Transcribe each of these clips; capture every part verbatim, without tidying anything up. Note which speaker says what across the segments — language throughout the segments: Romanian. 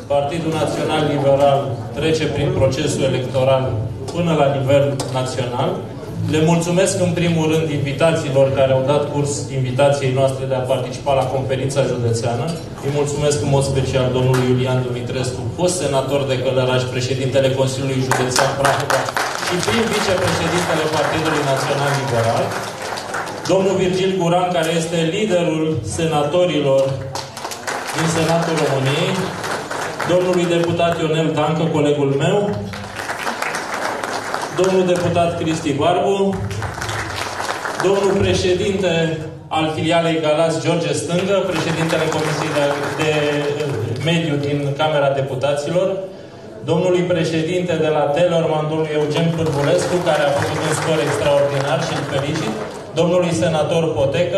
Speaker 1: Partidul Național Liberal trece prin procesul electoral până la nivel național. Le mulțumesc în primul rând invitațiilor care au dat curs invitației noastre de a participa la conferința județeană. Îi mulțumesc în mod special domnului Iulian Dumitrescu, fost senator de Călăraș, președintele Consiliului Județean Prahova și prim vicepreședintele Partidului Național Liberal. Domnul Virgil Guran, care este liderul senatorilor din Senatul României. Domnului deputat Ionel Dancă, colegul meu. Domnul deputat Cristi Barbu, domnul președinte al filialei Galați, George Stângă, președintele Comisiei de, de Mediu din Camera Deputaților, domnului președinte de la Telorman, domnul Eugen Pârvulescu, care a făcut un scor extraordinar și îl felicit, domnului senator Potecă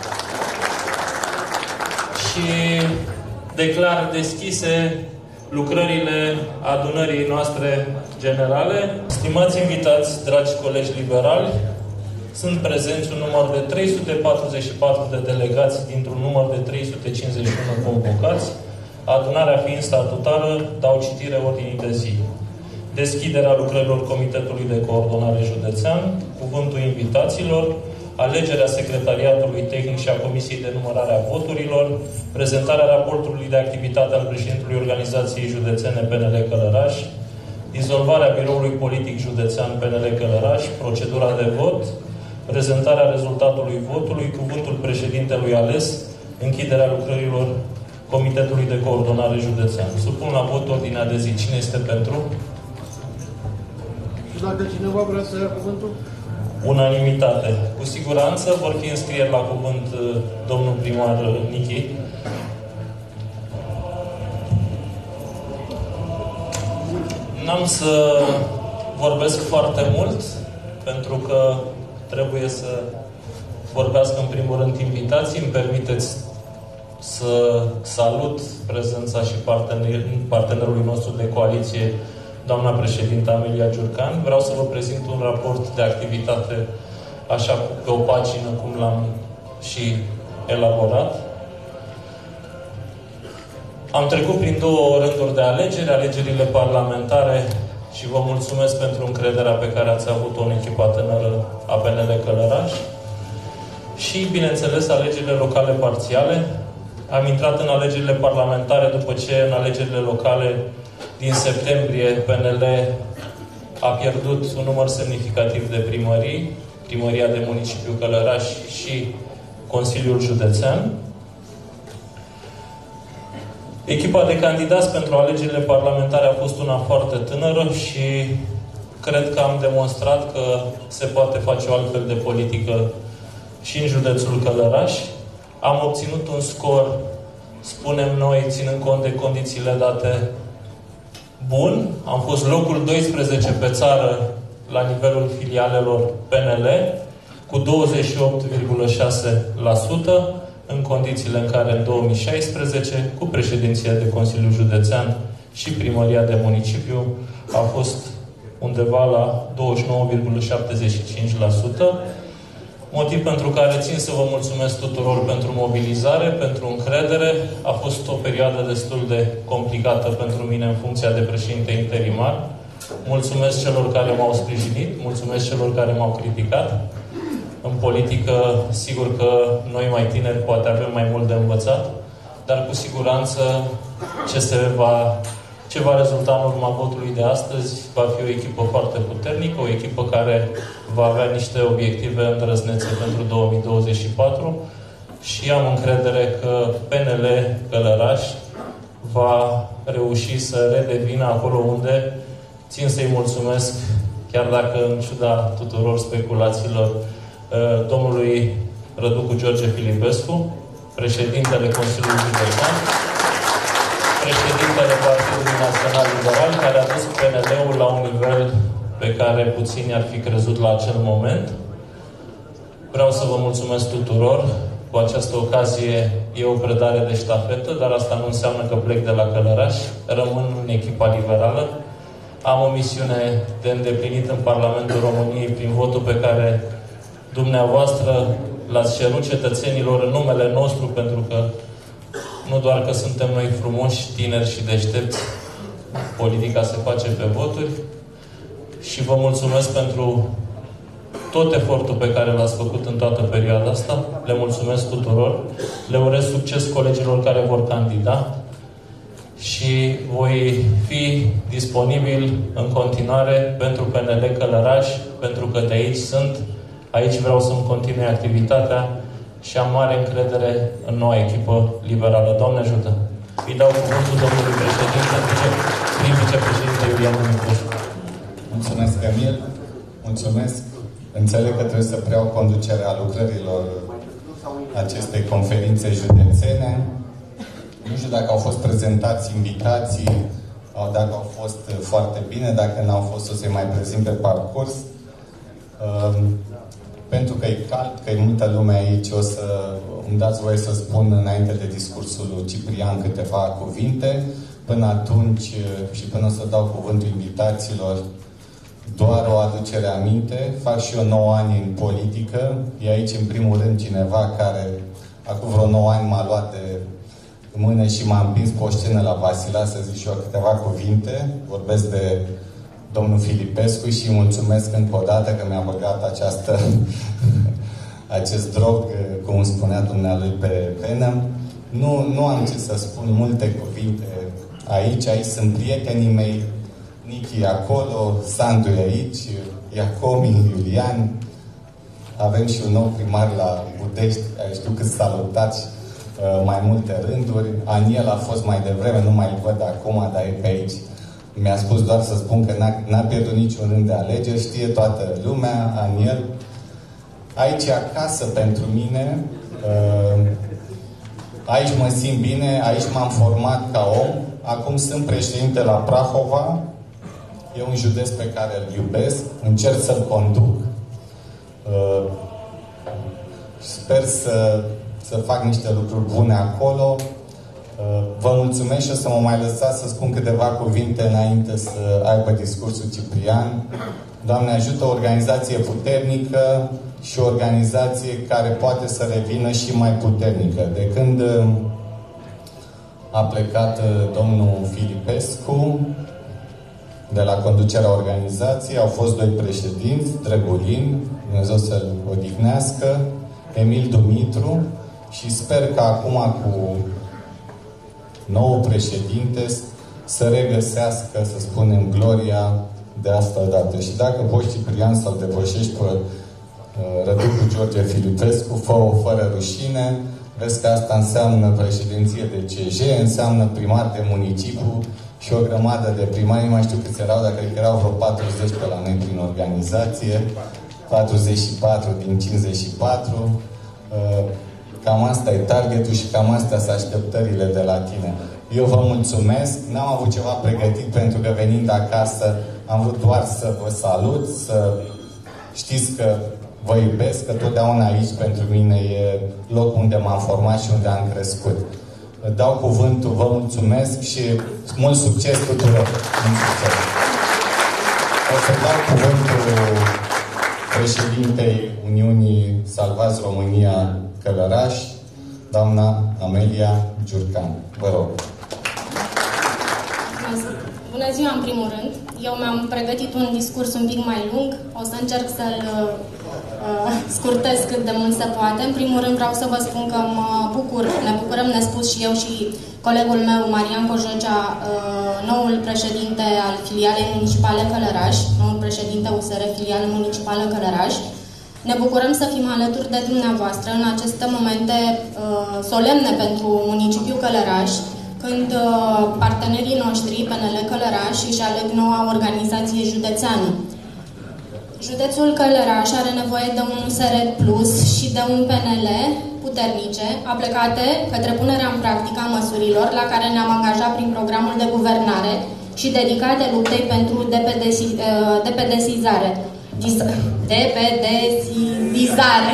Speaker 1: și declar deschise lucrările adunării noastre generale. Stimați invitați, dragi colegi liberali, sunt prezenți un număr de trei sute patruzeci și patru de delegați dintr-un număr de trei sute cincizeci și unu convocați. Adunarea fiind statutară, dau citire ordinii de zi. Deschiderea lucrărilor Comitetului de Coordonare Județean, cuvântul invitaților, alegerea Secretariatului Tehnic și a Comisiei de Numărare a Voturilor, prezentarea raportului de activitate al președintelui Organizației Județene P N L Călăraș, dizolvarea Biroului Politic Județean P N L Călăraș, procedura de vot, prezentarea rezultatului votului, cuvântul președintelui ales, închiderea lucrărilor Comitetului de Coordonare Județean. Supun la vot ordinea de zi. Cine este pentru?
Speaker 2: Și dacă cineva vrea să ia cuvântul?
Speaker 1: Unanimitate. Cu siguranță vor fi înscrieri la cuvânt domnul primar Nichi. N-am să vorbesc foarte mult, pentru că trebuie să vorbească în primul rând invitații. Îmi permiteți să salut prezența și partener, partenerului nostru de coaliție, doamna președintă Amelia Giurcan. Vreau să vă prezint un raport de activitate așa pe o pagină cum l-am și elaborat. Am trecut prin două rânduri de alegeri, alegerile parlamentare, și vă mulțumesc pentru încrederea pe care ați avut-o în echipa tânără a P N L Călăraș. Și, bineînțeles, alegerile locale parțiale. Am intrat în alegerile parlamentare după ce în alegerile locale din septembrie P N L a pierdut un număr semnificativ de primării, Primăria de Municipiu Călăraș și Consiliul Județean. Echipa de candidați pentru alegerile parlamentare a fost una foarte tânără și cred că am demonstrat că se poate face o altfel de politică și în județul Călăraș. Am obținut un scor, spunem noi, ținând cont de condițiile date, bun. Am fost locul doisprezece pe țară la nivelul filialelor P N L, cu douăzeci și opt virgulă șase la sută, în condițiile în care în două mii șaisprezece, cu președinția de Consiliu Județean și Primăria de Municipiu, a fost undeva la douăzeci și nouă virgulă șaptezeci și cinci la sută. Motiv pentru care țin să vă mulțumesc tuturor pentru mobilizare, pentru încredere. A fost o perioadă destul de complicată pentru mine în funcția de președinte interimar. Mulțumesc celor care m-au sprijinit, mulțumesc celor care m-au criticat. În politică, sigur că noi mai tineri poate avem mai mult de învățat, dar cu siguranță ce se va, ce va rezulta în urma votului de astăzi va fi o echipă foarte puternică, o echipă care va avea niște obiective îndrăznețe pentru două mii douăzeci și patru și am încredere că P N L Călăraș va reuși să redevină acolo unde țin să-i mulțumesc, chiar dacă în ciuda tuturor speculațiilor, domnului Răducu George Filipescu, președintele Consiliului Județean, președintele Partidului Național Liberal, care a dus P N L-ul la un nivel pe care puțini ar fi crezut la acel moment. Vreau să vă mulțumesc tuturor. Cu această ocazie e o predare de ștafetă, dar asta nu înseamnă că plec de la Călăraș. Rămân în echipa liberală. Am o misiune de îndeplinit în Parlamentul României prin votul pe care dumneavoastră l-ați cerut cetățenilor în numele nostru, pentru că Nu doar că suntem noi frumoși, tineri și deștepți, politica se face pe voturi. Și vă mulțumesc pentru tot efortul pe care l-ați făcut în toată perioada asta. Le mulțumesc tuturor. Le urez succes colegilor care vor candida. Și voi fi disponibil în continuare pentru P N L Călăraș, pentru că de aici sunt. Aici vreau să-mi continui activitatea și am mare încredere în noua echipă liberală. Doamne ajută! Îi dau cuvântul domnului președinte, prim vicepreședinte Iulian Dumitrescu.
Speaker 3: Mulțumesc, Emil. Mulțumesc. Înțeleg că trebuie să preau conducerea lucrărilor acestei conferințe județene. Nu știu dacă au fost prezentați invitații, dacă au fost foarte bine, dacă n-au fost, o să-i mai prezint pe parcurs. Pentru că e cald, că e multă lume aici, o să îmi dați voie să spun înainte de discursul lui Ciprian câteva cuvinte. Până atunci și până o să dau cuvântul invitațiilor, doar o aducere aminte. Fac și eu nouă ani în politică. E aici, în primul rând, cineva care acum vreo nouă ani m-a luat de mână și m-a împins pe o scenă la Vasila să zic și eu câteva cuvinte. Vorbesc de domnul Filipescu și mulțumesc încă o dată că mi-a băgat această, acest drog, cum spunea dumnealui, pe penă. Nu, nu am ce să spun multe cuvinte aici. Aici sunt prietenii mei. Nichi e acolo, Sandu e aici, Iacomi, Iulian. Avem și un nou primar la Budești, care știu că salutați uh, mai multe rânduri. Aniel a fost mai devreme, nu mai văd acum, dar e pe aici. Mi-a spus doar să spun că n-a pierdut niciun rând de alegeri, știe toată lumea, Aniel. Aici e acasă pentru mine, uh, aici mă simt bine, aici m-am format ca om. Acum sunt președinte la Prahova. E un județ pe care îl iubesc, încerc să-l conduc. Uh, sper să, să fac niște lucruri bune acolo. Uh, vă mulțumesc și o să mă mai lăsați să spun câteva cuvinte înainte să aibă discursul Ciprian. Doamne ajută, o organizație puternică și o organizație care poate să revină și mai puternică. De când uh, a plecat uh, domnul Filipescu de la conducerea organizației, au fost doi președinți, Drăgulin, Dumnezeu să-l odihnească, Emil Dumitru, și sper că acum cu nou președinte să regăsească, să spunem, gloria de asta dată. Și dacă poți, Ciprian, să-l depășești pe uh, Răducu George Filipescu, fă-o fără rușine. Vezi că asta înseamnă președinție de C J, înseamnă primar de municipiu și o grămadă de primari, nu mai știu câți erau, dacă erau vreo patruzeci pe la noi prin organizație, patruzeci și patru din cincizeci și patru. Cam asta e targetul și cam astea sunt așteptările de la tine. Eu vă mulțumesc, n-am avut ceva pregătit pentru că venind acasă am vrut doar să vă salut, să știți că vă iubesc, că totdeauna aici pentru mine e locul unde m-am format și unde am crescut. Dau cuvântul, vă mulțumesc și mult succes tuturor! Mult succes! O să dau cuvântul președintei Uniunii Salvați România Călăraș, doamna Amelia Giurcan. Vă rog!
Speaker 4: Bună ziua, în primul rând! Eu mi-am pregătit un discurs un pic mai lung. O să încerc să-l uh, scurtez cât de mult se poate. În primul rând vreau să vă spun că mă bucur, ne bucurăm nespus și eu și colegul meu, Marian Cojocea, uh, noul președinte al filialei municipale Călăraș, noul președinte U S R filială municipală Călăraș. Ne bucurăm să fim alături de dumneavoastră în aceste momente uh, solemne pentru municipiul Călăraș, când uh, partenerii noștri, P N L Călăraș, își aleg noua organizație județeană. Județul Călăraș are nevoie de un U S R plus și de un P N L puternice, aplicate către punerea în practică a măsurilor la care ne-am angajat prin programul de guvernare și dedicate luptei pentru depedesizare. Depedesizare.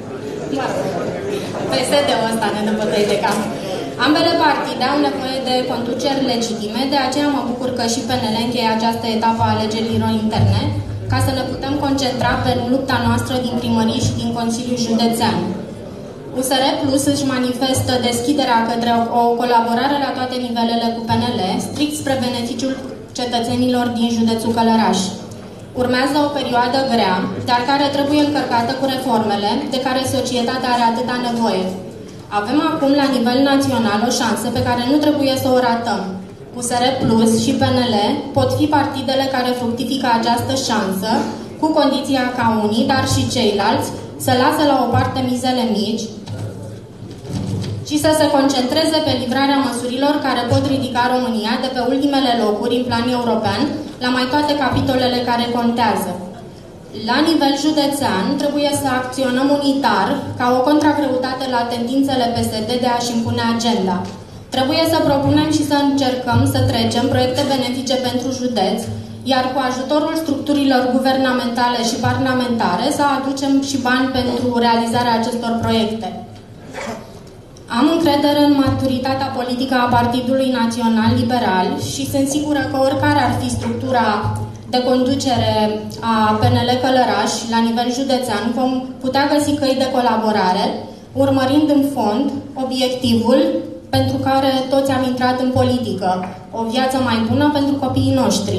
Speaker 4: P S D-ul ăsta ne dă bătăi de cap. Ambele partide au nevoie de conduceri legitime, de aceea mă bucur că și P N L încheie această etapă a alegerilor interne, ca să ne putem concentra pe lupta noastră din primării și din Consiliul Județean. U S R Plus își manifestă deschiderea către o colaborare la toate nivelele cu P N L, strict spre beneficiul cetățenilor din județul Călăraș. Urmează o perioadă grea, dar care trebuie încărcată cu reformele de care societatea are atâta nevoie. Avem acum la nivel național o șansă pe care nu trebuie să o ratăm. U S R Plus și P N L pot fi partidele care fructifică această șansă, cu condiția ca unii, dar și ceilalți, să lasă la o parte mizele mici și să se concentreze pe livrarea măsurilor care pot ridica România de pe ultimele locuri în plan european la mai toate capitolele care contează. La nivel județean, trebuie să acționăm unitar ca o contragreutate la tendințele P S D de a-și impune agenda. Trebuie să propunem și să încercăm să trecem proiecte benefice pentru județ, iar cu ajutorul structurilor guvernamentale și parlamentare să aducem și bani pentru realizarea acestor proiecte. Am încredere în maturitatea politică a Partidului Național Liberal și sunt sigură că oricare ar fi structura de conducere a P N L Călăraș la nivel județean, vom putea găsi căi de colaborare, urmărind în fond obiectivul pentru care toți am intrat în politică, o viață mai bună pentru copiii noștri.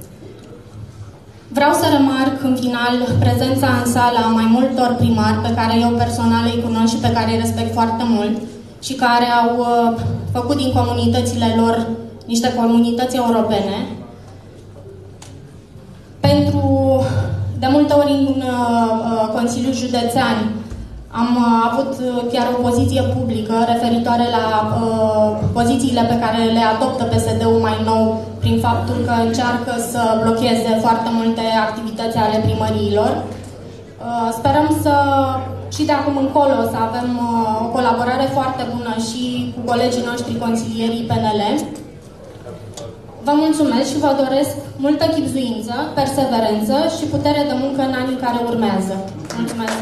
Speaker 4: Vreau să remarc în final prezența în sală a mai multor primari pe care eu personal îi cunosc și pe care îi respect foarte mult și care au uh, făcut din comunitățile lor niște comunități europene. Pentru, de multe ori în uh, Consiliul Județean am uh, avut chiar o poziție publică referitoare la uh, pozițiile pe care le adoptă P S D-ul mai nou prin faptul că încearcă să blocheze foarte multe activități ale primăriilor. Uh, sperăm să și de acum încolo să avem uh, o colaborare foarte bună și cu colegii noștri consilierii P N L. Vă mulțumesc și vă doresc multă chibzuință, perseverență și putere de muncă în anii care urmează. Mulțumesc!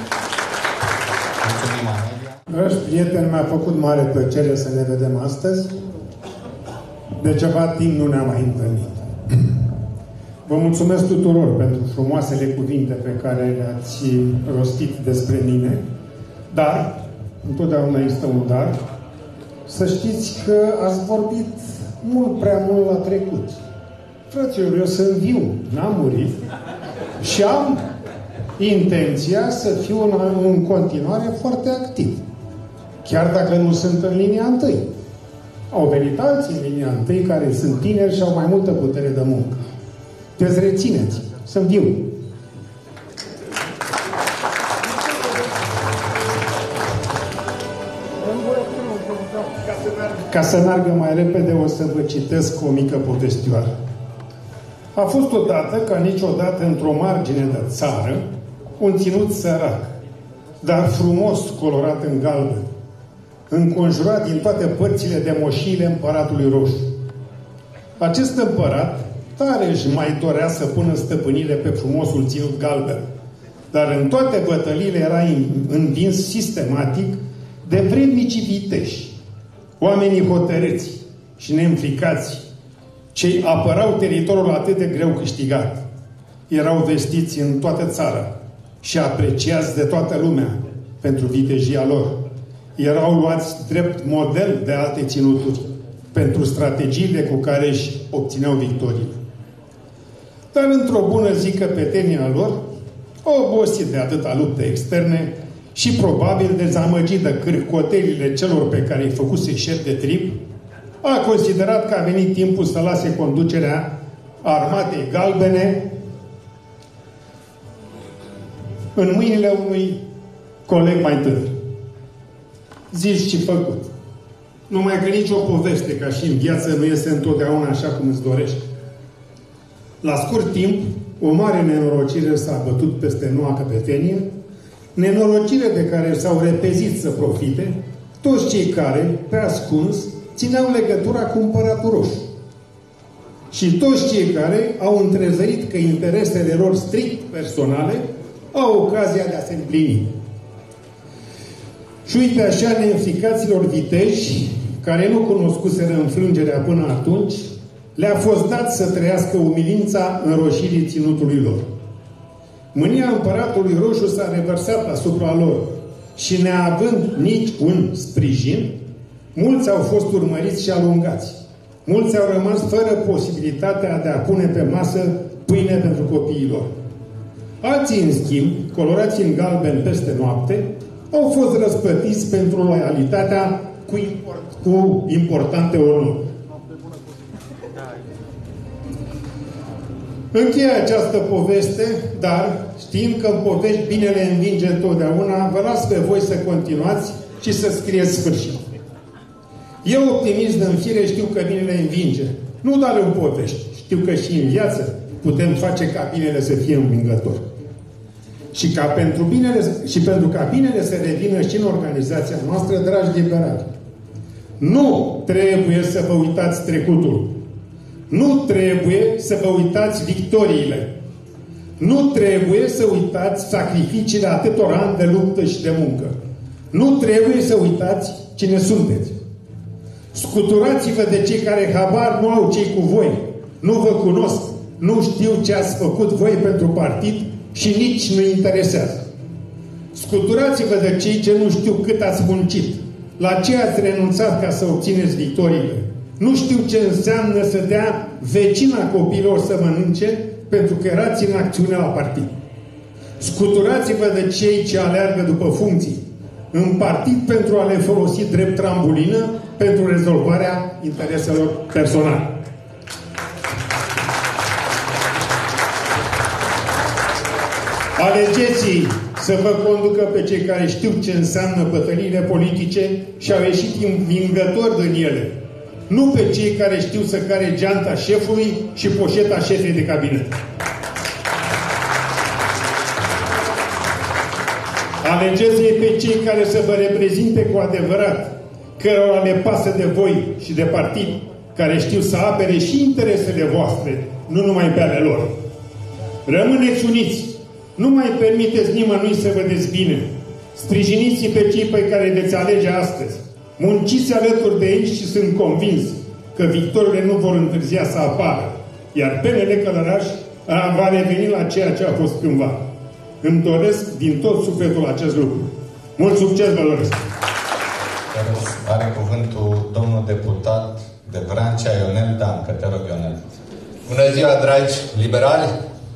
Speaker 5: Dragi prieteni, mi-a făcut mare plăcere să ne vedem astăzi. De ceva timp nu ne-am mai întâlnit. Vă mulțumesc tuturor pentru frumoasele cuvinte pe care le-ați rostit despre mine, dar, întotdeauna există un dar, să știți că ați vorbit mult prea mult la trecut. Fraților, eu sunt viu, n-am murit și am intenția să fiu în, în continuare foarte activ. Chiar dacă nu sunt în linia întâi. Au venit alții în linia întâi care sunt tineri și au mai multă putere de muncă. Deci rețineți, sunt viu. Ca să meargă mai repede, o să vă citesc o mică povestioară. A fost odată, ca niciodată, într-o margine de țară, un ținut sărac, dar frumos colorat în galben, înconjurat din toate părțile de moșiile împăratului roșu. Acest împărat tare își mai dorea să pună stăpânire pe frumosul ținut galben, dar în toate bătăliile era învins sistematic de vrednicii viteși, oamenii hotărâți și neînfricați, cei apărau teritoriul atât de greu câștigat. Erau vestiți în toată țara și apreciați de toată lumea pentru vitejia lor. Erau luați drept model de alte ținuturi pentru strategiile cu care își obțineau victorii. Dar într-o bună zi căpetenia lor, obosit de atâta lupte externe și probabil dezamăgit de cârcotelile celor pe care îi făcuse șef de trib, a considerat că a venit timpul să lase conducerea armatei galbene în mâinile unui coleg mai tânăr. Zici ce făcut. Numai că nicio poveste, ca și în viață, nu este întotdeauna așa cum îți dorești. La scurt timp, o mare nenorocire s-a bătut peste noua căpetenie, nenorocire de care s-au repezit să profite toți cei care, pe ascuns, țineau legătura cu împăratul roșu. Și toți cei care au întrezărit că interesele lor strict personale au ocazia de a se împlini. Și uite așa, neînfricaților viteji, care nu cunoscuseră înfrângerea până atunci, le-a fost dat să trăiască umilința înroșirii ținutului lor. Mânia împăratului roșu s-a revărsat asupra lor și neavând nici un sprijin, mulți au fost urmăriți și alungați. Mulți au rămas fără posibilitatea de a pune pe masă pâine pentru copiii lor. Alții, în schimb, colorați în galben peste noapte, au fost răsplătiți pentru loialitatea cu, import, cu importante onuri. Încheie această poveste, dar știind că în povești binele învinge întotdeauna, vă las pe voi să continuați și să scrieți sfârșit. Eu, optimist în fire, știu că binele învinge. Nu doar în povești. Știu că și în viață putem face ca binele să fie învingător. Și, ca pentru binele, și pentru ca binele să revină și în organizația noastră, dragi liberali, nu trebuie să vă uitați trecutul. Nu trebuie să vă uitați victoriile. Nu trebuie să uitați sacrificiile atâtor ani de luptă și de muncă. Nu trebuie să uitați cine sunteți. Scuturați-vă de cei care habar nu au cei cu voi. Nu vă cunosc. Nu știu ce ați făcut voi pentru partid și nici nu interesează. Scuturați-vă de cei ce nu știu cât ați muncit. La ce ați renunțat ca să obțineți victoriile. Nu știu ce înseamnă să dea vecina copiilor să mănânce pentru că erați în acțiune la partid. Scuturați-vă de cei ce aleargă după funcții în partid pentru a le folosi drept trambulină pentru rezolvarea intereselor personale. Alegeți-i să vă conducă pe cei care știu ce înseamnă bătăliile politice și au ieșit învingători din ele. Nu pe cei care știu să care geanta șefului și poșeta șefei de cabinet. Alegeți-i pe cei care să vă reprezinte cu adevărat, cărora le pasă de voi și de partid, care știu să apere și interesele voastre, nu numai pe ale lor. Rămâneți uniți! Nu mai permiteți nimănui să vă dezbine. Sprijiniți-i pe cei pe care veți alege astăzi. Munciți alături de ei și sunt convins că victoriile nu vor întârzia să apară, iar P N L Călăraș va reveni la ceea ce a fost cândva. Îmi doresc din tot sufletul acest lucru. Mult succes vă doresc!
Speaker 3: Are cuvântul domnul deputat de Vrancea, Ionel Dan. Că te rog, Ionel.
Speaker 6: Bună ziua, dragi liberali!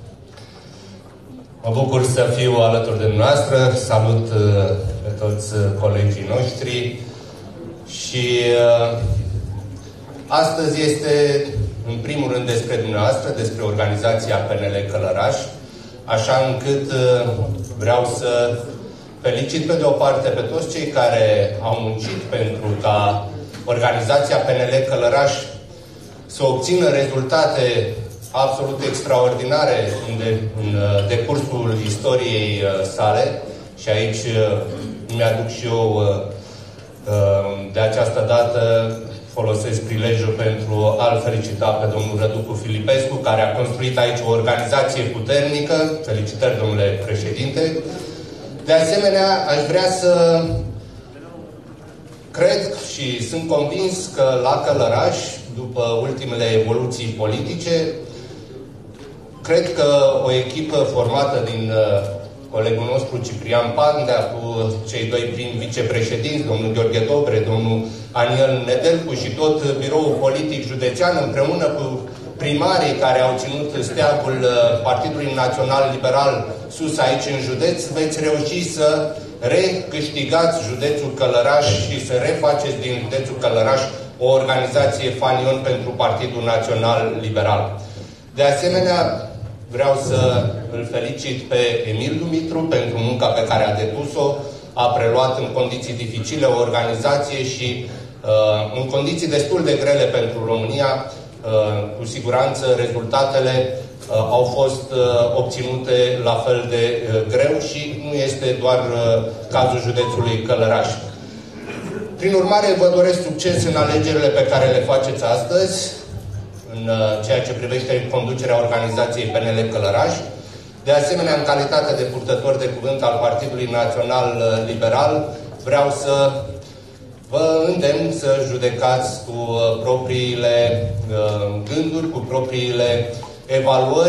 Speaker 6: Mă bucur să fiu alături de dumneavoastră. Salut pe toți colegii noștri. Și uh, astăzi este, în primul rând, despre dumneavoastră, despre organizația P N L Călăraș, așa încât uh, vreau să felicit pe de o parte pe toți cei care au muncit pentru ca organizația P N L Călăraș să obțină rezultate absolut extraordinare în, de, în uh, decursul istoriei uh, sale. Și aici uh, mi-aduc și eu uh, de această dată folosesc prilejul pentru a-l felicita pe domnul Răducu Filipescu, care a construit aici o organizație puternică. Felicitări, domnule președinte. De asemenea, aș vrea să cred și sunt convins că la Călăraș, după ultimele evoluții politice, cred că o echipă formată din colegul nostru Ciprian Pandea, cu cei doi prim vicepreședinți, domnul Gheorghe Dobre, domnul Aniel Nedelcu și tot biroul politic județean, împreună cu primarii care au ținut steagul Partidului Național Liberal sus aici în județ, veți reuși să recâștigați județul Călăraș și să refaceți din județul Călăraș o organizație fanion pentru Partidul Național Liberal. De asemenea, vreau să îl felicit pe Emil Dumitru pentru munca pe care a depus-o. A preluat în condiții dificile o organizație și uh, în condiții destul de grele pentru România. Uh, cu siguranță rezultatele uh, au fost uh, obținute la fel de uh, greu și nu este doar uh, cazul județului Călăraș. Prin urmare, vă doresc succes în alegerile pe care le faceți astăzi, în ceea ce privește conducerea organizației P N L Călăraș. De asemenea, în calitate de purtător de cuvânt al Partidului Național Liberal, vreau să vă îndemn să judecați cu propriile gânduri, cu propriile evaluări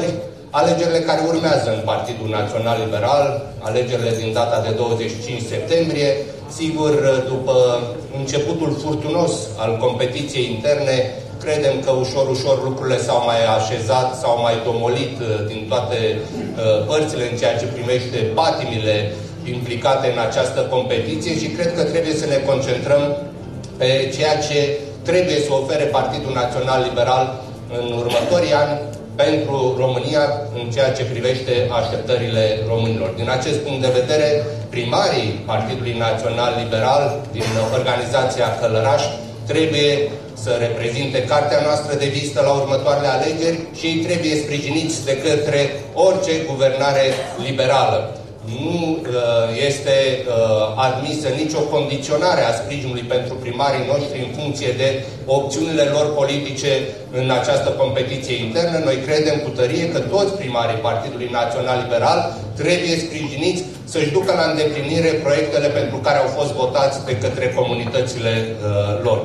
Speaker 6: alegerile care urmează în Partidul Național Liberal, alegerile din data de douăzeci și cinci septembrie. Sigur, după începutul furtunos al competiției interne, credem că ușor, ușor lucrurile s-au mai așezat, s-au mai domolit din toate părțile în ceea ce privește patimile implicate în această competiție și cred că trebuie să ne concentrăm pe ceea ce trebuie să ofere Partidul Național Liberal în următorii ani pentru România în ceea ce privește așteptările românilor. Din acest punct de vedere, primarii Partidului Național Liberal din organizația Călăraș trebuie să reprezinte cartea noastră de vizită la următoarele alegeri și ei trebuie sprijiniți de către orice guvernare liberală. Nu este admisă nicio condiționare a sprijinului pentru primarii noștri în funcție de opțiunile lor politice în această competiție internă. Noi credem cu tărie că toți primarii Partidului Național Liberal trebuie sprijiniți să-și ducă la îndeplinire proiectele pentru care au fost votați de către comunitățile lor.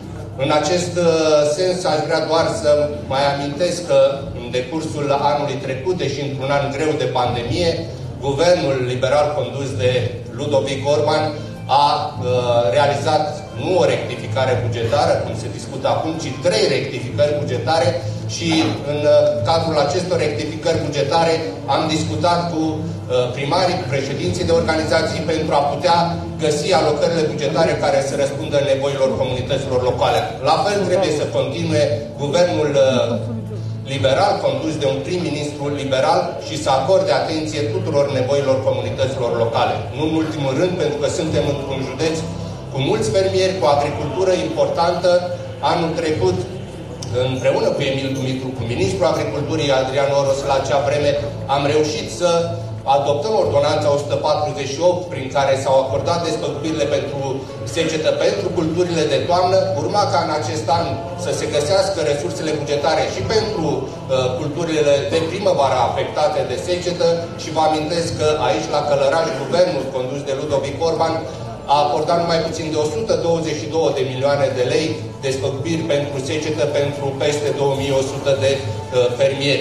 Speaker 6: În acest sens, aș vrea doar să mai amintesc că în decursul anului trecut, deși într-un an greu de pandemie, Guvernul liberal condus de Ludovic Orban a uh, realizat nu o rectificare bugetară, cum se discută acum, ci trei rectificări bugetare și în uh, cadrul acestor rectificări bugetare am discutat cu uh, primarii, cu președinții de organizații pentru a putea găsi alocările bugetare care să răspundă nevoilor comunităților locale. La fel trebuie să continue Guvernul uh, liberal, condus de un prim-ministru liberal și să acorde atenție tuturor nevoilor comunităților locale. Nu în ultimul rând, pentru că suntem într-un județ cu mulți fermieri, cu agricultură importantă. Anul trecut, împreună cu Emil Dumitru, cu ministrul agriculturii Adrian Oros, la acea vreme, am reușit să adoptăm ordonanța o sută patruzeci și opt, prin care s-au acordat despăgubirile pentru secetă pentru culturile de toamnă. Urma ca în acest an să se găsească resursele bugetare și pentru uh, culturile de primăvară afectate de secetă și vă amintesc că aici la Călăraș, guvernul condus de Ludovic Orban a acordat numai puțin de o sută douăzeci și două de milioane de lei despăgubiri pentru secetă pentru peste două mii o sută de uh, fermieri.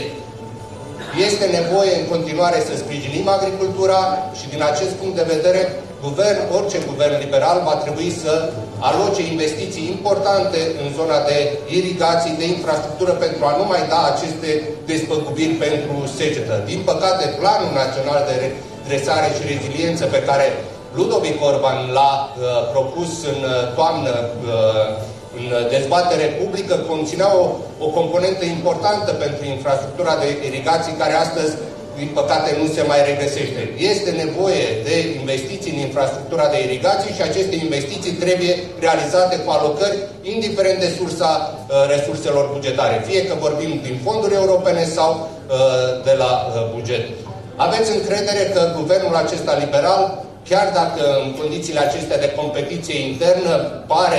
Speaker 6: Este nevoie în continuare să sprijinim agricultura și din acest punct de vedere, guvern, orice guvern liberal va trebui să aloce investiții importante în zona de irigații, de infrastructură pentru a nu mai da aceste despăgubiri pentru secetă. Din păcate, Planul Național de Redresare și Reziliență pe care Ludovic Orban l-a uh, propus în toamnă uh, în dezbatere publică, conținea o, o componentă importantă pentru infrastructura de irigații, care astăzi, din păcate, nu se mai regăsește. Este nevoie de investiții în infrastructura de irigații și aceste investiții trebuie realizate cu alocări, indiferent de sursa uh, resurselor bugetare, fie că vorbim din fonduri europene sau uh, de la uh, buget. Aveți încredere că guvernul acesta liberal, chiar dacă în condițiile acestea de competiție internă pare,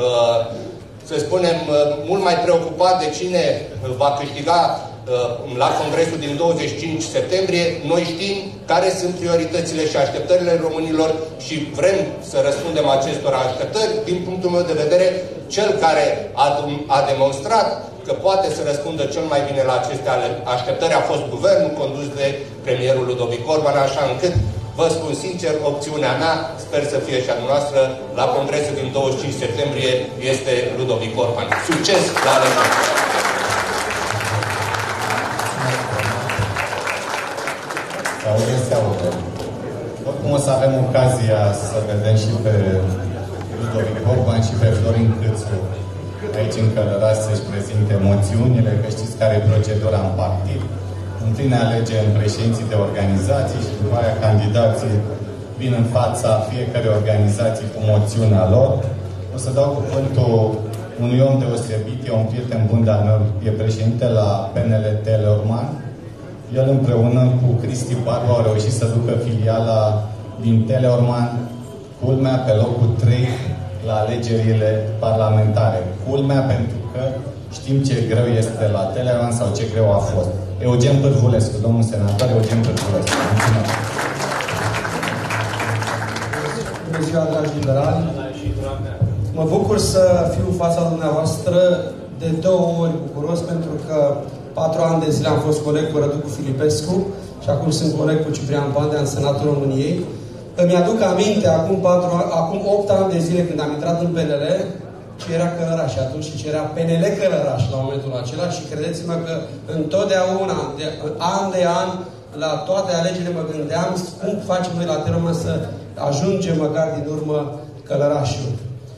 Speaker 6: să spunem, mult mai preocupat de cine va câștiga la Congresul din douăzeci și cinci septembrie, noi știm care sunt prioritățile și așteptările românilor și vrem să răspundem acestor așteptări. Din punctul meu de vedere, cel care a, a demonstrat că poate să răspundă cel mai bine la aceste așteptări a fost guvernul condus de premierul Ludovic Orban, așa încât vă spun sincer, opțiunea mea, sper să fie și a noastră, la Congresul din douăzeci și cinci septembrie, este Ludovic Orban. Succes la alegeri!
Speaker 3: Se aude, se aude. Oricum o să avem ocazia să vedem și pe Ludovic Orban și pe Florin Câțu aici în Călăraș să-și prezinte moțiunile, că știți care e procedura în partid. Întâi ne alegem președinții de organizații și după aia candidații vin în fața fiecare organizații cu moțiunea lor. O să dau cuvântul unui om deosebit, e un prieten bun de-al meu, e președinte la P N L Teleorman. El împreună cu Cristi Barbu au reușit să ducă filiala din Teleorman, culmea, pe locul trei la alegerile parlamentare. Culmea pentru că știm ce greu este la Teleorman sau ce greu a fost. Eugen Pârvulescu, domnul senator Eugen Pârvulescu. Mulțumesc!
Speaker 2: Bună ziua, dragi liberali! Mă bucur să fiu în fața dumneavoastră de două ori bucuros, pentru că Patru ani de zile am fost coleg cu Răducu Filipescu și acum sunt coleg cu Ciprian Pandea în Senatul României. Îmi aduc aminte, acum, patru, acum opt ani de zile, când am intrat în P N L, ce era Călăraș atunci și ce era P N L Călăraș la momentul acela și credeți-mă că întotdeauna, de, an de an, la toate alegerile mă gândeam cum facem noi la Teroma să ajungem măcar din urmă Călărașul.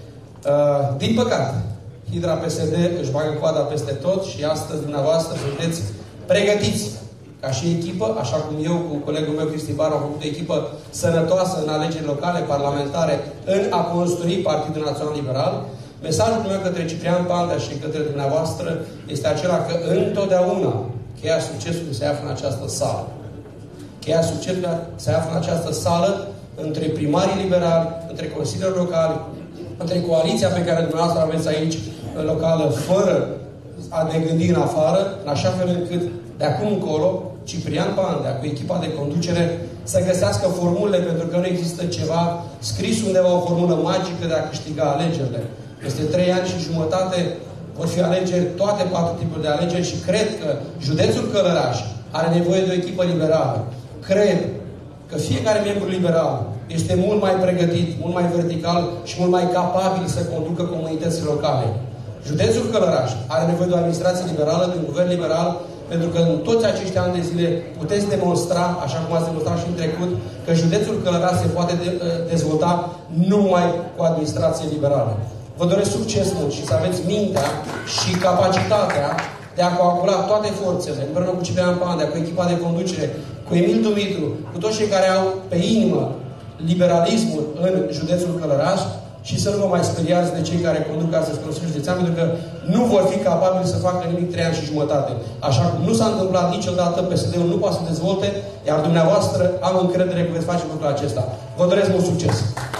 Speaker 2: Uh, din păcate, Hidra P S D își bagă coada peste tot și astăzi dumneavoastră sunteți pregătiți ca și echipă, așa cum eu cu colegul meu Cristi Baru am făcut o echipă sănătoasă în alegeri locale, parlamentare, în a construi Partidul Național Liberal. Mesajul meu către Ciprian Pandea și către dumneavoastră este acela că întotdeauna cheia succesului se află în această sală. Cheia succesului se află în această sală între primarii liberali, între consilieri locali, între coaliția pe care dumneavoastră aveți aici în locală, fără a ne gândi în afară, în așa fel încât de acum încolo, Ciprian Pandea, cu echipa de conducere, să găsească formulele, pentru că nu există ceva scris undeva, o formulă magică de a câștiga alegerile. Peste trei ani și jumătate vor fi alegeri, toate patru tipuri de alegeri și cred că județul Călăraș are nevoie de o echipă liberală. Cred că fiecare membru liberal este mult mai pregătit, mult mai vertical și mult mai capabil să conducă comunitățile locale. Județul Călăraș are nevoie de o administrație liberală, de un guvern liberal, pentru că în toți acești ani de zile puteți demonstra, așa cum ați demonstrat și în trecut, că județul Călăraș se poate de, dezvolta numai cu administrație liberală. Vă doresc succes mult și să aveți mintea și capacitatea de a coagula toate forțele, împreună cu Ciprian Pandea, cu echipa de conducere, cu Emil Dumitru, cu toți cei care au pe inimă liberalismul în județul Călăraș și să nu vă mai speriați de cei care conduc astăzi Consiliul Județean, pentru că nu vor fi capabili să facă nimic trei ani și jumătate. Așa cum nu s-a întâmplat niciodată, P S D-ul nu poate să dezvolte, iar dumneavoastră am încredere că veți face lucrul acesta. Vă doresc mult succes!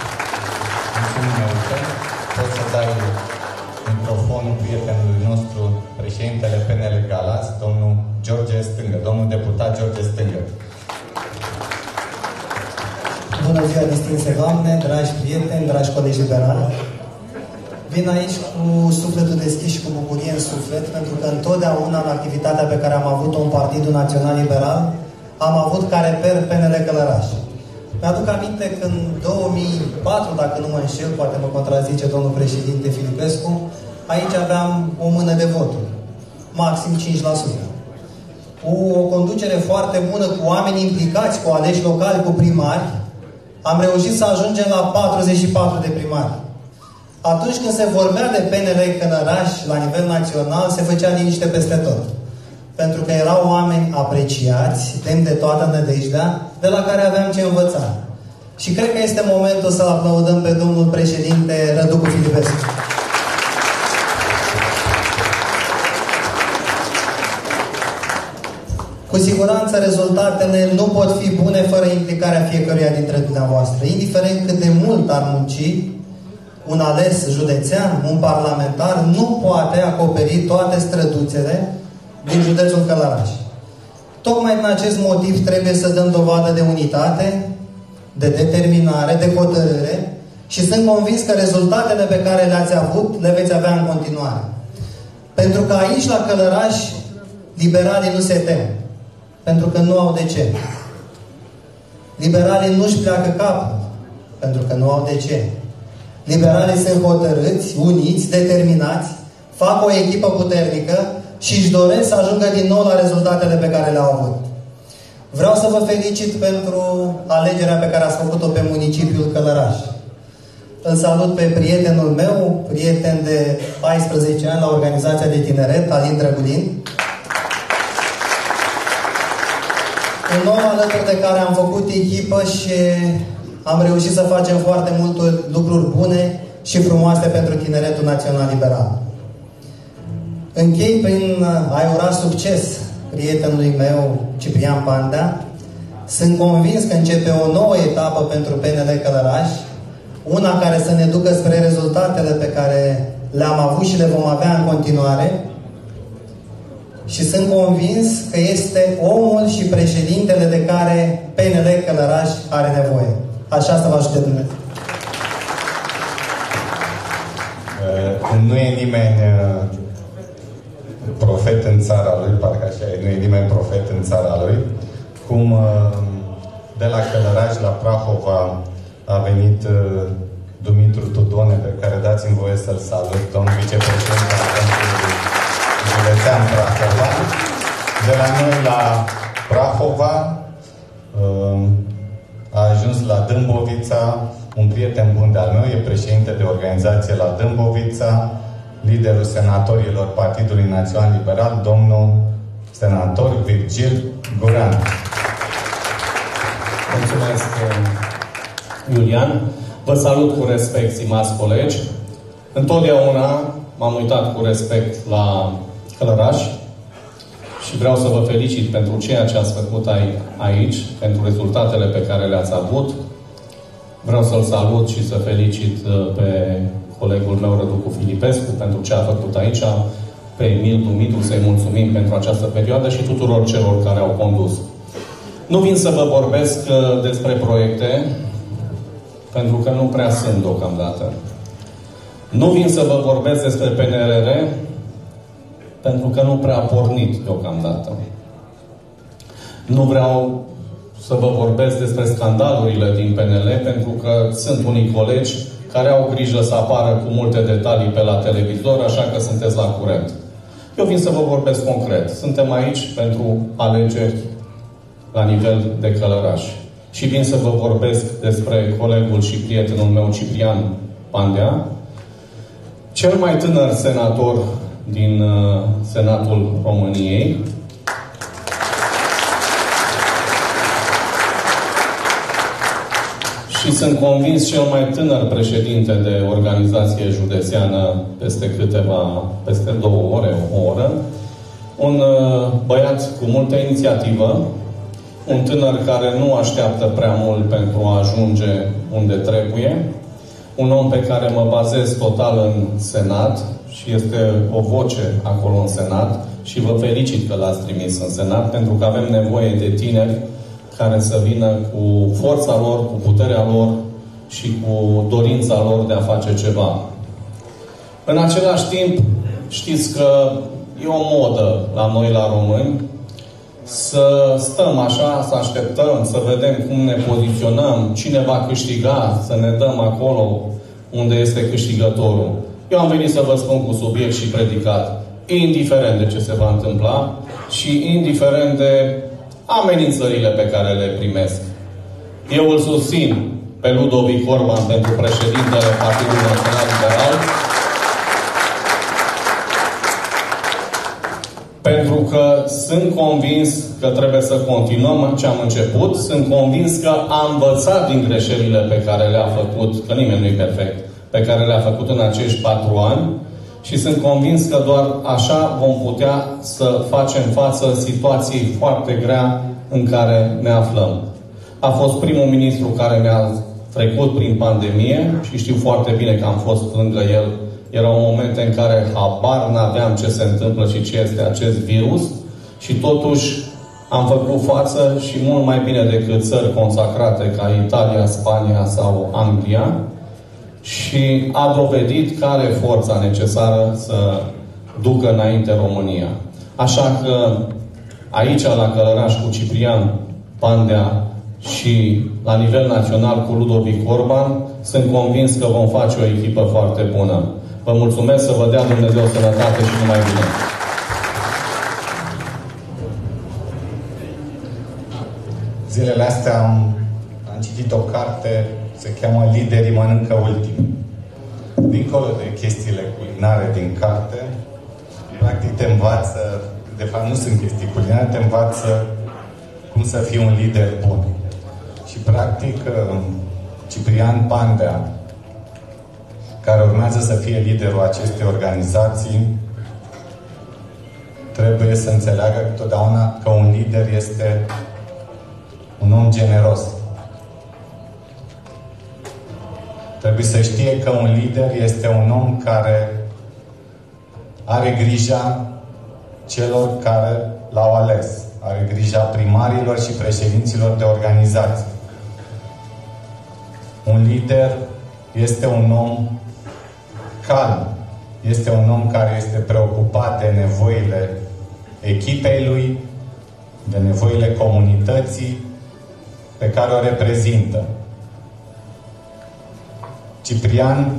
Speaker 3: Mulțumim, poți să dai microfonul prietenului nostru, președintele P N L Galați, domnul George Stângă, domnul deputat George Stângă.
Speaker 7: Bună ziua, distinse doamne, dragi prieteni, dragi colegi liberali. Vin aici cu sufletul deschis și cu bucurie în suflet, pentru că întotdeauna în activitatea pe care am avut-o în Partidul Național Liberal, am avut ca reper P N L Călăraș. Mi-aduc aminte că în două mii patru, dacă nu mă înșel, poate mă contrazice domnul președinte Filipescu, aici aveam o mână de voturi, maxim cinci la sută. Cu o conducere foarte bună, cu oameni implicați, cu aleși locali, cu primari, am reușit să ajungem la patruzeci și patru de primari. Atunci când se vorbea de P N L Călăraș la nivel național, se făcea liniște peste tot. Pentru că erau oameni apreciați, demni de toată nădejdea, de la care aveam ce învăța. Și cred că este momentul să-l aplaudăm pe domnul președinte Răducu Filipescu. Cu siguranță rezultatele nu pot fi bune fără implicarea fiecăruia dintre dumneavoastră. Indiferent cât de mult ar munci, un ales județean, un parlamentar, nu poate acoperi toate străduțele din județul Călăraș. Tocmai din acest motiv trebuie să dăm dovadă de unitate, de determinare, de hotărâre și sunt convins că rezultatele pe care le-ați avut le veți avea în continuare. Pentru că aici, la Călăraș, liberalii nu se tem. Pentru că nu au de ce. Liberalii nu-și pleacă capul. Pentru că nu au de ce. Liberalii sunt hotărâți, uniți, determinați, fac o echipă puternică și își doresc să ajungă din nou la rezultatele pe care le-au avut. Vreau să vă felicit pentru alegerea pe care ați făcut-o pe municipiul Călăraș. Îl salut pe prietenul meu, prieten de paisprezece ani la organizația de tineret, Alin Drăgulin. Un om alături de care am făcut echipă și am reușit să facem foarte multe lucruri bune și frumoase pentru tineretul național liberal. Închei prin a-i ura succes prietenului meu, Ciprian Pandea. Sunt convins că începe o nouă etapă pentru P N L Călăraș, una care să ne ducă spre rezultatele pe care le-am avut și le vom avea în continuare. Și sunt convins că este omul și președintele de care P N L Călăraș are nevoie. Așa să vă ajute Dumnezeu.
Speaker 3: Nu e nimeni profet în țara lui, parcă așa e, nu e nimeni profet în țara lui, cum de la Călăraș la Prahova a venit Dumitru Tudone, pe care dați-mi voie să-l salut, domnul vicepreședinte al Consiliului Județean Prahova. De la noi la Prahova a ajuns la Dâmbovița un prieten bun de-al meu, e președinte de organizație la Dâmbovița, liderul senatorilor Partidului Național Liberal, domnul senator Virgil Guran.
Speaker 8: Mulțumesc, Iulian. Vă salut cu respect, stimați colegi. Întotdeauna m-am uitat cu respect la Călăraș și vreau să vă felicit pentru ceea ce ați făcut aici, pentru rezultatele pe care le-ați avut. Vreau să-l salut și să felicit pe colegul meu, Răducu Filipescu, pentru ce a făcut aici, pe Emil Dumitru, să-i mulțumim pentru această perioadă și tuturor celor care au condus. Nu vin să vă vorbesc despre proiecte, pentru că nu prea sunt deocamdată. Nu vin să vă vorbesc despre P N R R, pentru că nu prea a pornit deocamdată. Nu vreau să vă vorbesc despre scandalurile din P N L, pentru că sunt unii colegi care au grijă să apară cu multe detalii pe la televizor, așa că sunteți la curent. Eu vin să vă vorbesc concret. Suntem aici pentru alegeri la nivel de Călăraș. Și vin să vă vorbesc despre colegul și prietenul meu, Ciprian Pandea, cel mai tânăr senator din uh, Senatul României. Și sunt convins cel mai tânăr președinte de organizație județeană peste câteva, peste două ore, o oră. Un uh, băiat cu multă inițiativă, un tânăr care nu așteaptă prea mult pentru a ajunge unde trebuie, un om pe care mă bazez total în Senat și este o voce acolo în Senat și vă felicit că l-ați trimis în Senat, pentru că avem nevoie de tineri care să vină cu forța lor, cu puterea lor și cu dorința lor de a face ceva. În același timp, știți că e o modă la noi, la români, să stăm așa, să așteptăm, să vedem cum ne poziționăm, cine va câștiga, să ne dăm acolo unde este câștigătorul. Eu am venit să vă spun cu subiect și predicat, indiferent de ce se va întâmpla și indiferent de amenințările pe care le primesc. Eu îl susțin pe Ludovic Orban pentru președintele Partidului Național Liberal, pentru că sunt convins că trebuie să continuăm ce am început, sunt convins că am învățat din greșelile pe care le-a făcut, că nimeni nu e perfect, pe care le-a făcut în acești patru ani și sunt convins că doar așa vom putea să facem față situației foarte grea în care ne aflăm. A fost primul ministru care ne-a trecut prin pandemie și știu foarte bine că am fost lângă el. Erau momente în care habar n-aveam ce se întâmplă și ce este acest virus și totuși am făcut față și mult mai bine decât țări consacrate ca Italia, Spania sau Anglia și a dovedit că are forța necesară să ducă înainte România. Așa că aici, la Călăraș, cu Ciprian Pandea și la nivel național cu Ludovic Orban, sunt convins că vom face o echipă foarte bună. Vă mulțumesc, să vă dea Dumnezeu sănătate și numai bine.
Speaker 3: Zilele astea am, am citit o carte, se cheamă Liderii mănâncă ultimi. Dincolo de chestiile culinare din carte, practic te învață, de fapt nu sunt chestii culinare, te învață cum să fii un lider bun. Și practic Ciprian Pandea, care urmează să fie liderul acestei organizații, trebuie să înțeleagă totdeauna că un lider este un om generos. Trebuie să știe că un lider este un om care are grija celor care l-au ales. Are grija primarilor și președinților de organizații. Un lider este un om calm, Este un om care este preocupat de nevoile echipei lui, de nevoile comunității pe care o reprezintă. Ciprian,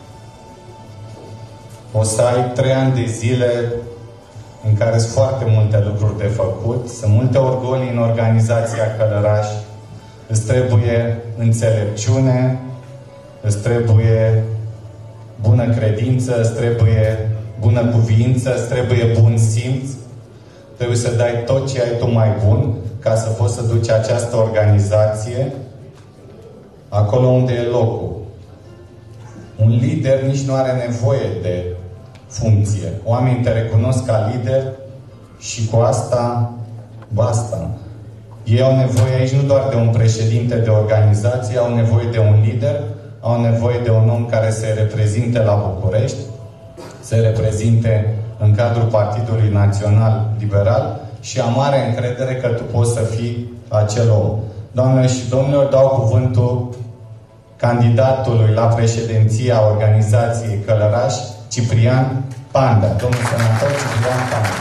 Speaker 3: o să ai trei ani de zile în care sunt foarte multe lucruri de făcut, sunt multe orgolii în organizația Călăraș, îți trebuie înțelepciune, îți trebuie bună credință, îți trebuie bună cuvință, îți trebuie bun simț. Trebuie să dai tot ce ai tu mai bun ca să poți să duci această organizație acolo unde e locul. Un lider nici nu are nevoie de funcție. Oamenii te recunosc ca lider și cu asta basta. Ei au nevoie aici nu doar de un președinte de organizație, au nevoie de un lider, au nevoie de un om care se reprezinte la București, se reprezinte în cadrul Partidului Național Liberal și am mare încredere că tu poți să fii acel om. Doamnelor și domnilor, dau cuvântul candidatului la președinția organizației Călăraș, Ciprian Pandea. Domnul senator Ciprian Pandea.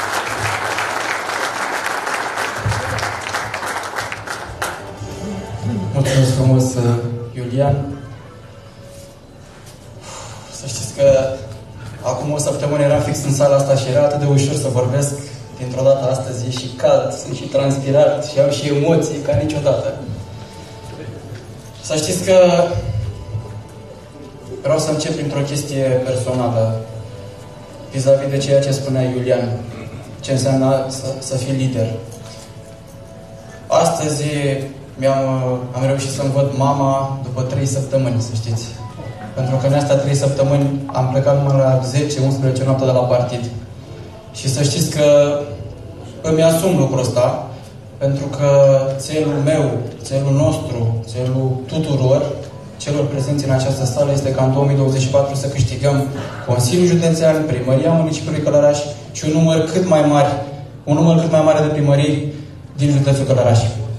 Speaker 9: Mulțumesc frumos, Iulian. Să știți că acum o săptămână eram fix în sala asta și era atât de ușor să vorbesc. Dintr-o dată astăzi e și cald, sunt și transpirat și am și emoții ca niciodată. Să știți că vreau să încep printr-o chestie personală vis-a-vis de ceea ce spunea Iulian, ce înseamnă să, să fii lider. Astăzi mi-am, am reușit să-mi văd mama după trei săptămâni, să știți. Pentru că în astea trei săptămâni am plecat numai la zece unsprezece noapte de la partid. Și să știți că îmi asum lucrul ăsta, pentru că țelul meu, țelul nostru, țelul tuturor celor prezenți în această sală este ca în două mii douăzeci și patru să câștigăm Consiliul Județean, Primăria Municipiului Călăraș și un număr cât mai mare, un număr cât mai mare de primării din județul Călăraș.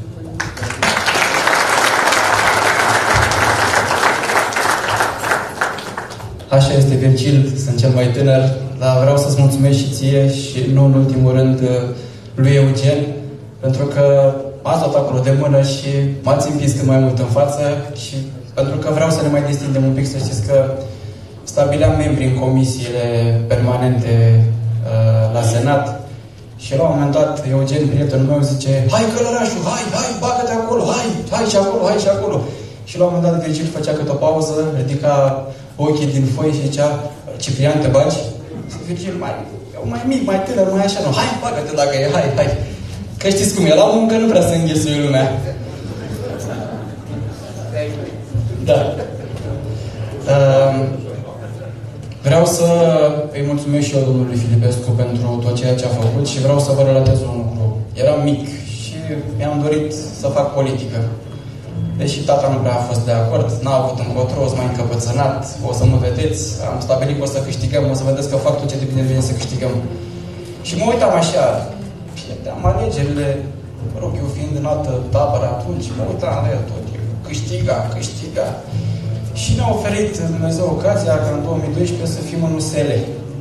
Speaker 9: Așa este, Virgil, sunt cel mai tânăr, dar vreau să-ți mulțumesc și ție și nu în ultimul rând lui Eugen, pentru că m-ați luat acolo de mână și m-ați împins cât mai mult în față și pentru că vreau să ne mai distindem un pic, să știți că stabileam membri în comisiile permanente uh, la Senat și la un moment dat Eugen, prietenul meu, zice: hai Călărașul, hai, hai, bagă-te acolo, hai, hai și acolo, hai și acolo. Și la un moment dat Virgil făcea câte o pauză, ridica ochii din foi și zicea: Ciprian, te bagi? Și Virgil, mai, mai mic, mai tânăr, mai așa, nu, hai, bagă-te dacă e, hai, hai. Că știți cum e, la muncă nu vrea să înghesuie lumea. Da. Uh, vreau să îi mulțumesc și eu domnului Filipescu pentru tot ceea ce a făcut și vreau să vă relatez un lucru. Eram mic și mi-am dorit să fac politică. Deși tata nu prea a fost de acord, n-a avut încotro, o să mai încăpățânat, o să mă vedeți, am stabilit că o să câștigăm, o să vedeți că fac tot ce depinde de mine să câștigăm. Și mă uitam așa, pierdeam alegerile, mă rog, eu fiind în altă tabără atunci, mă uitam la el tot, câștiga, câștiga. Și ne-a oferit Dumnezeu ocazia ca în două mii doisprezece să fim în U S L.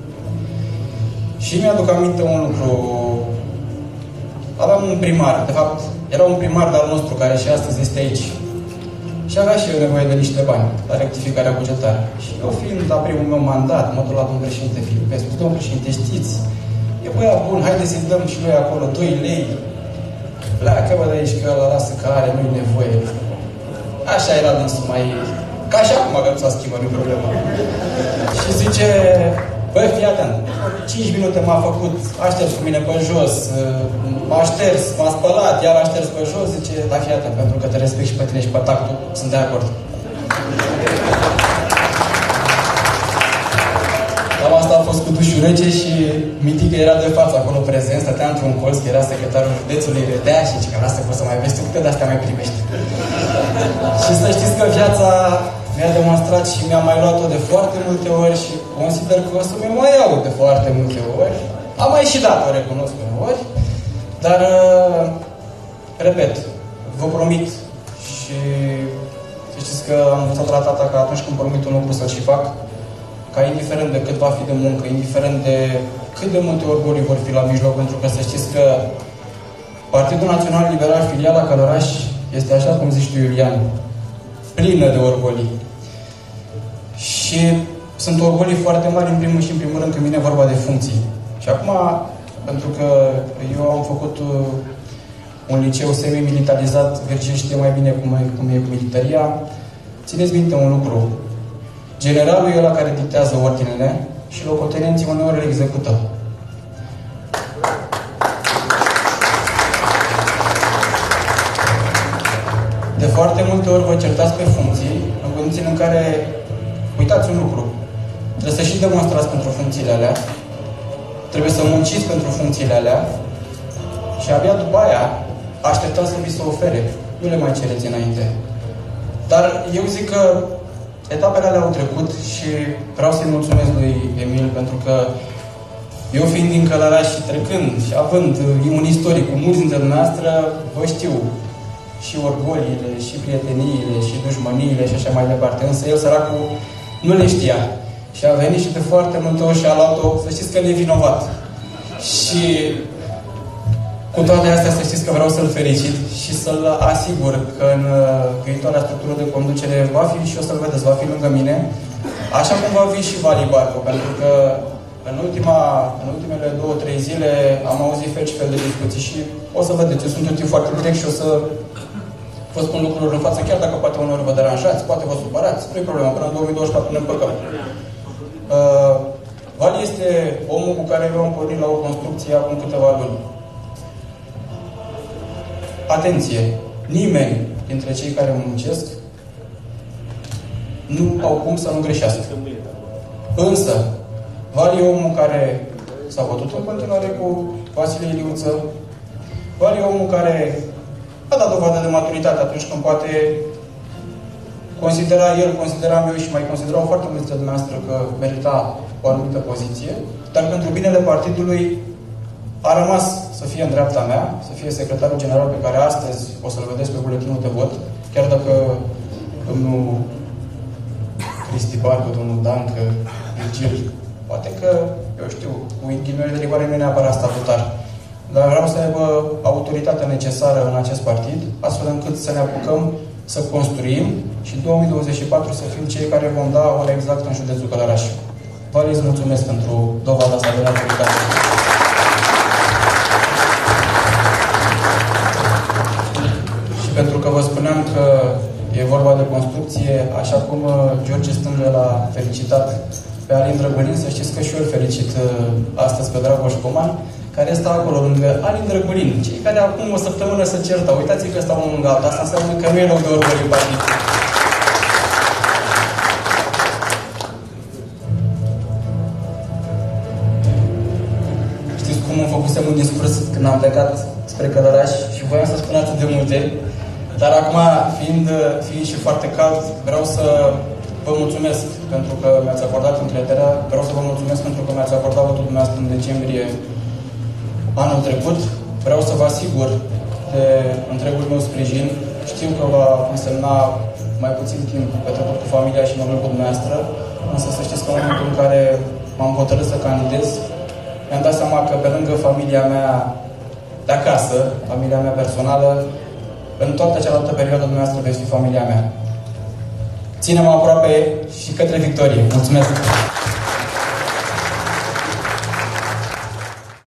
Speaker 9: Și mi-aduc aminte un lucru. Aveam un primar, de fapt, era un primar de-al nostru, care și astăzi este aici. Și avea și eu nevoie de niște bani la rectificarea bugetară. Și eu fiind la primul meu mandat, mă duc la domnul președinte Filipescu: domnul președinte, știți, e băiat bun, haideți să-i dăm și noi acolo doi lei. Pleacă, bă, de aici, că ăla lasă că are, nu-i nevoie. Așa era dânsul mai... Ca și acum, că nu s-a schimbat, nu-i problemă. Și zice: băi, fii atent, cinci minute m-a făcut, a șters cu mine pe jos, m-a șters, m-a spălat, iar a șters pe jos, zice: da, fii atent, pentru că te respect și pe tine și pe tactul, sunt de acord. Cam asta a fost cu dușul rece și Mitică era de față acolo prezent, stătea într-un colț, că era secretarul județului, vedea și zice: că lasă, poți să mai vezi tu câte de-astea mai primești. Și să știți că viața mi-a demonstrat și mi-a mai luat-o de foarte multe ori și consider că o să mi mai iau de foarte multe ori. Am mai și dat-o, recunosc uneori, dar, repet, vă promit și să știți că am învățat la tata că atunci când promit un lucru să-l și fac. ca indiferent de cât va fi de muncă, indiferent de cât de multe orgolii vor fi la mijloc, pentru că să știți că Partidul Național Liberal, filiala Călăraș, este, așa cum zici tu, Iulian, plină de orgolii. Și sunt orgolii foarte mari, în primul și în primul rând, când vine vorba de funcții. Și acum, pentru că eu am făcut un liceu semi-militarizat, Virgil știe mai bine cum e, cum e cu militaria, țineți minte un lucru. Generalul e ăla care dictează ordinele și locotenenții uneori le execută. De foarte multe ori vă certați pe funcții, în condiții în care, uitați un lucru, trebuie să și demonstrați pentru funcțiile alea, trebuie să munciți pentru funcțiile alea și abia după aia așteptați să vi se ofere. Nu le mai cereți înainte. Dar eu zic că etapele alea au trecut și vreau să-i mulțumesc lui Emil pentru că eu fiind din Călăraș și trecând și având un istoric cu mulți dintre dumneavoastră, vă știu și orgoliile, și prieteniile, și dușmăniile și așa mai departe. Însă el, săracul, nu le știa. Și a venit și de foarte multe ori și a luat-o, să știți că nevinovat. Și cu toate astea, să știți că vreau să-l felicit și să-l asigur că în viitoarea structură de conducere va fi, și o să-l vedeți, va fi lângă mine, așa cum va fi și Vali Barco, pentru că în, ultima, în ultimele două, trei zile am auzit fel și fel de discuții și o să vedeți, eu sunt un tip foarte direct și o să vă spun lucruri în față, chiar dacă poate uneori vă deranjați, poate vă supărați, nu e problemă, până în două mii douăzeci și patru ne împăcăm. Uh, Vali este omul cu care eu am pornit la o construcție acum câteva luni. Atenție! Nimeni dintre cei care muncesc nu au cum să nu greșească. Însă, Vali e omul care s-a bătut în continuare cu Vasile Iliuță. Vali e omul care a dat dovadă de maturitate atunci când poate considera el, consideram eu și mai considerau foarte mulți dintre dumneavoastră că merita o anumită poziție, dar pentru binele partidului a rămas să fie în dreapta mea, să fie secretarul general pe care astăzi o să-l vedeți pe buletinul de vot, chiar dacă domnul Cristi Barbu, domnul Dancă, Virgil, poate că, eu știu, cu ghimele de rigoare nu e neapărat statutar, dar vreau să aibă autoritatea necesară în acest partid, astfel încât să ne apucăm să construim și în două mii douăzeci și patru să fim cei care vom da ora exact în județul Călăraș. Vă îți mulțumesc pentru dovada asta de autoritate. Și pentru că vă spuneam că e vorba de construcție, așa cum George Stângle l-a felicitat pe Alin Drăgulin, să știți că și eu îl felicit astăzi pe Dragoș Coman, care stă acolo lângă Alin Drăgulin. Cei care acum o săptămână se certă, uitați-i că stau unul lângă alta, asta înseamnă că nu e loc de orgoliu partid. Știți cum îmi făcusem un discurs când am plecat spre Călăraș și voiam să spun atât de multe, dar acum, fiind, fiind și foarte cald, vreau să vă mulțumesc pentru că mi-ați acordat încrederea, vreau să vă mulțumesc pentru că mi-ați acordat votul dumneavoastră în decembrie anul trecut. Vreau să vă asigur de întregul meu sprijin. Știu că va însemna mai puțin timp petrecut cu familia și mă cu dumneavoastră, însă să știți că în momentul în care m-am hotărât să candidez, mi-am dat seama că pe lângă familia mea de acasă, familia mea personală, în toată cealaltă perioadă dumneavoastră veți fi familia mea. Ține-mă aproape și către victorie. Mulțumesc!